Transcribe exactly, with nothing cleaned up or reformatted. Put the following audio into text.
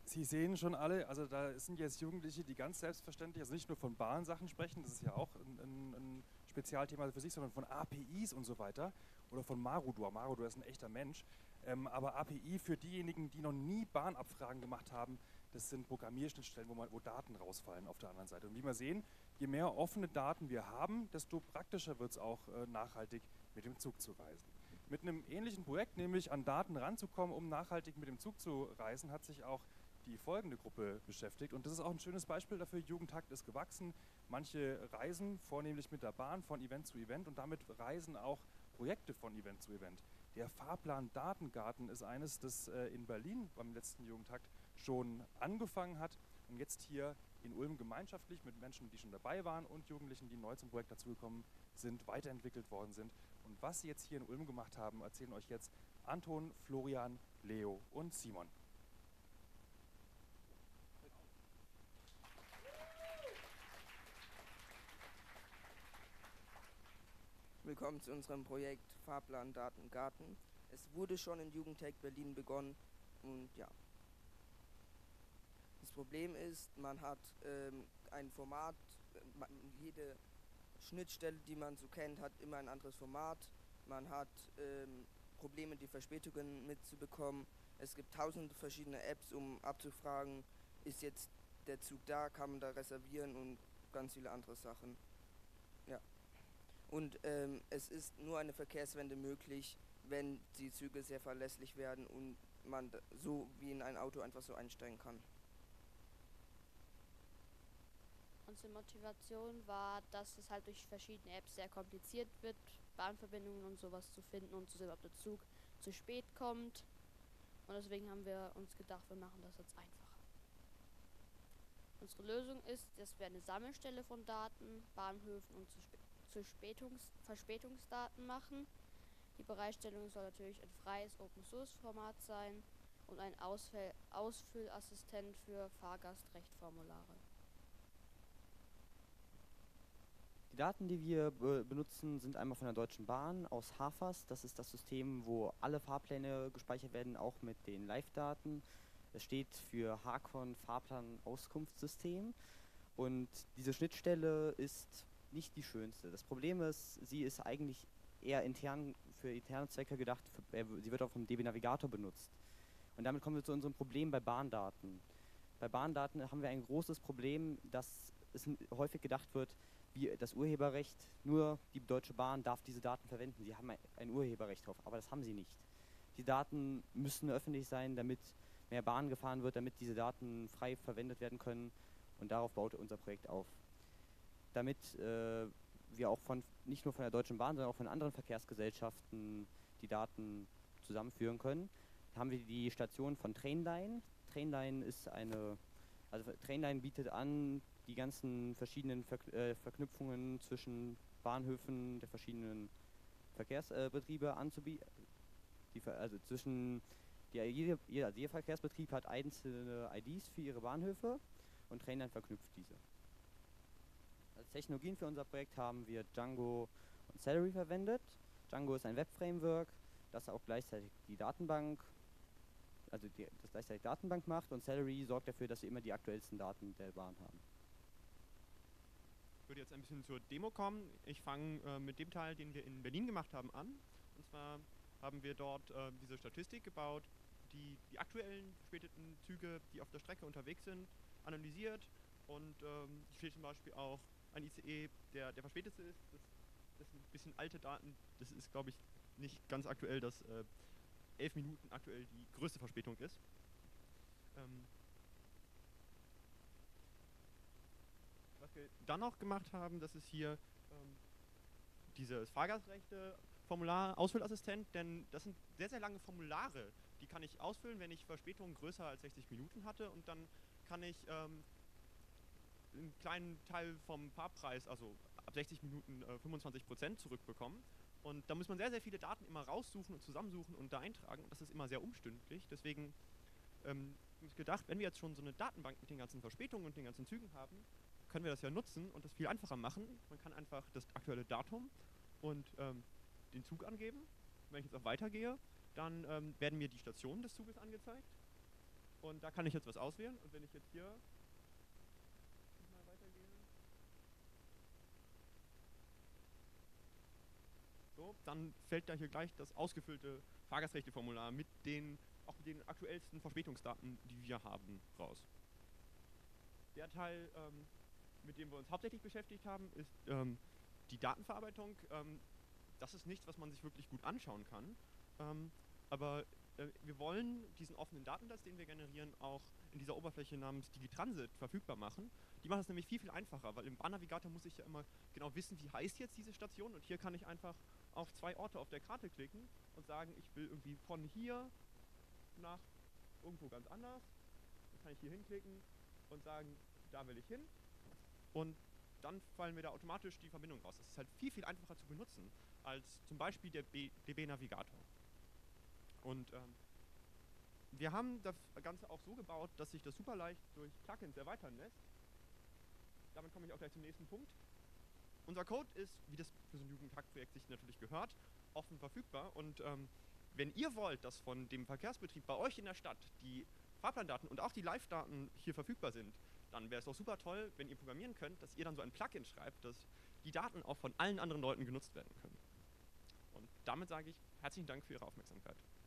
Sie sehen schon alle, also da sind jetzt Jugendliche, die ganz selbstverständlich, also nicht nur von Bahnsachen sprechen, das ist ja auch ein, ein, ein Spezialthema für sich, sondern von A P Is und so weiter oder von Marudor. Marudor ist ein echter Mensch, ähm, aber A P I für diejenigen, die noch nie Bahnabfragen gemacht haben, das sind Programmierschnittstellen, wo, man, wo Daten rausfallen auf der anderen Seite. Und wie wir sehen, je mehr offene Daten wir haben, desto praktischer wird es auch äh, nachhaltig mit dem Zug zu reisen. Mit einem ähnlichen Projekt, nämlich an Daten ranzukommen, um nachhaltig mit dem Zug zu reisen, hat sich auch die folgende Gruppe beschäftigt. Und das ist auch ein schönes Beispiel dafür. Jugendtakt ist gewachsen. Manche reisen vornehmlich mit der Bahn von Event zu Event und damit reisen auch Projekte von Event zu Event. Der Fahrplan Datengarten ist eines, das äh, in Berlin beim letzten Jugendtakt schon angefangen hat und jetzt hier in Ulm gemeinschaftlich mit Menschen, die schon dabei waren und Jugendlichen, die neu zum Projekt dazugekommen sind, weiterentwickelt worden sind. Und was sie jetzt hier in Ulm gemacht haben, erzählen euch jetzt Anton, Florian, Leo und Simon. Willkommen zu unserem Projekt Fahrplan Datengarten. Es wurde schon in Jugendtech Berlin begonnen und ja. Das Problem ist, man hat ähm, ein Format, man, jede Schnittstelle, die man so kennt, hat immer ein anderes Format. Man hat ähm, Probleme, die Verspätungen mitzubekommen. Es gibt tausende verschiedene Apps, um abzufragen, ist jetzt der Zug da, kann man da reservieren und ganz viele andere Sachen. Ja. Und ähm, es ist nur eine Verkehrswende möglich, wenn die Züge sehr verlässlich werden und man so wie in ein Auto einfach so einsteigen kann. Unsere Motivation war, dass es halt durch verschiedene Apps sehr kompliziert wird, Bahnverbindungen und sowas zu finden und zu sehen, ob der Zug zu spät kommt. Und deswegen haben wir uns gedacht, wir machen das jetzt einfacher. Unsere Lösung ist, dass wir eine Sammelstelle von Daten, Bahnhöfen und zu, zu Spätungs Verspätungsdaten machen. Die Bereitstellung soll natürlich ein freies Open-Source-Format sein und ein Ausfäll Ausfüllassistent für Fahrgastrechtformulare. Die Daten, die wir be benutzen, sind einmal von der Deutschen Bahn aus HAFAS. Das ist das System, wo alle Fahrpläne gespeichert werden, auch mit den Live-Daten. Es steht für Hakon Fahrplan-Auskunftssystem. Und diese Schnittstelle ist nicht die schönste. Das Problem ist, sie ist eigentlich eher intern für interne Zwecke gedacht. Für, äh, sie wird auch vom D B Navigator benutzt. Und damit kommen wir zu unserem Problem bei Bahndaten. Bei Bahndaten haben wir ein großes Problem, dass es häufig gedacht wird, wie das Urheberrecht, nur die Deutsche Bahn darf diese Daten verwenden. Sie haben ein Urheberrecht drauf, aber das haben sie nicht. Die Daten müssen öffentlich sein, damit mehr Bahn gefahren wird, damit diese Daten frei verwendet werden können. Und darauf baut unser Projekt auf. Damit äh, wir auch von, nicht nur von der Deutschen Bahn, sondern auch von anderen Verkehrsgesellschaften die Daten zusammenführen können, haben wir die Station von Trainline. Trainline ist eine, also Trainline bietet an, die ganzen verschiedenen Ver äh, Verknüpfungen zwischen Bahnhöfen der verschiedenen Verkehrsbetriebe äh, anzubieten. Also zwischen, die, jeder, jeder, jeder Verkehrsbetrieb hat einzelne I Ds für ihre Bahnhöfe und Trainline verknüpft diese. Als Technologien für unser Projekt haben wir Django und Celery verwendet. Django ist ein Web-Framework, das auch gleichzeitig die Datenbank also die, das gleichzeitig Datenbank macht, und Celery sorgt dafür, dass wir immer die aktuellsten Daten der Bahn haben. Ich würde jetzt ein bisschen zur Demo kommen. Ich fange äh, mit dem Teil, den wir in Berlin gemacht haben, an. Und zwar haben wir dort äh, diese Statistik gebaut, die die aktuellen verspäteten Züge, die auf der Strecke unterwegs sind, analysiert. Und ähm, hier steht zum Beispiel auch ein I C E, der der verspätete ist. Das, das sind ein bisschen alte Daten. Das ist, glaube ich, nicht ganz aktuell, dass äh, elf Minuten aktuell die größte Verspätung ist. Ähm was wir dann noch gemacht haben, das ist hier ähm, dieses Fahrgastrechte-Formular, Ausfüllassistent, denn das sind sehr, sehr lange Formulare. Die kann ich ausfüllen, wenn ich Verspätungen größer als sechzig Minuten hatte, und dann kann ich ähm, einen kleinen Teil vom Fahrpreis, also ab sechzig Minuten äh, fünfundzwanzig Prozent zurückbekommen. Und da muss man sehr, sehr viele Daten immer raussuchen und zusammensuchen und da eintragen. Das ist immer sehr umständlich. Deswegen ähm, habe ich gedacht, wenn wir jetzt schon so eine Datenbank mit den ganzen Verspätungen und den ganzen Zügen haben, können wir das ja nutzen und das viel einfacher machen. Man kann einfach das aktuelle Datum und ähm, den Zug angeben. Wenn ich jetzt auf Weitergehe, dann ähm, werden mir die Stationen des Zuges angezeigt. Und da kann ich jetzt was auswählen. Und wenn ich jetzt hier mal weitergehe. So, dann fällt da hier gleich das ausgefüllte Fahrgastrechteformular mit den, auch mit den aktuellsten Verspätungsdaten, die wir haben, raus. Der Teil, ähm, mit dem wir uns hauptsächlich beschäftigt haben, ist ähm, die Datenverarbeitung. Ähm, das ist nichts, was man sich wirklich gut anschauen kann. Ähm, aber äh, wir wollen diesen offenen Datensatz, den wir generieren, auch in dieser Oberfläche namens Digitransit verfügbar machen. Die macht es nämlich viel, viel einfacher, weil im Bahnnavigator muss ich ja immer genau wissen, wie heißt jetzt diese Station. Und hier kann ich einfach auf zwei Orte auf der Karte klicken und sagen, ich will irgendwie von hier nach irgendwo ganz anders. Dann kann ich hier hinklicken und sagen, da will ich hin. Und dann fallen mir da automatisch die Verbindungen raus. Das ist halt viel, viel einfacher zu benutzen als zum Beispiel der D B-Navigator. Und ähm, wir haben das Ganze auch so gebaut, dass sich das super leicht durch Plugins erweitern lässt. Damit komme ich auch gleich zum nächsten Punkt. Unser Code ist, wie das für so ein Jugendhack-Projekt sich natürlich gehört, offen verfügbar. Und ähm, wenn ihr wollt, dass von dem Verkehrsbetrieb bei euch in der Stadt die Fahrplandaten und auch die Live-Daten hier verfügbar sind, dann wäre es doch super toll, wenn ihr programmieren könnt, dass ihr dann so ein Plugin schreibt, dass die Daten auch von allen anderen Leuten genutzt werden können. Und damit sage ich herzlichen Dank für Ihre Aufmerksamkeit.